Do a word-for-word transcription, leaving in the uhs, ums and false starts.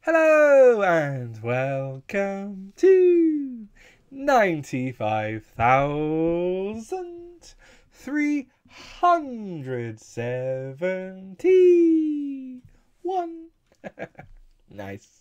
Hello and welcome to ninety-five thousand three hundred seventy-one. Nice.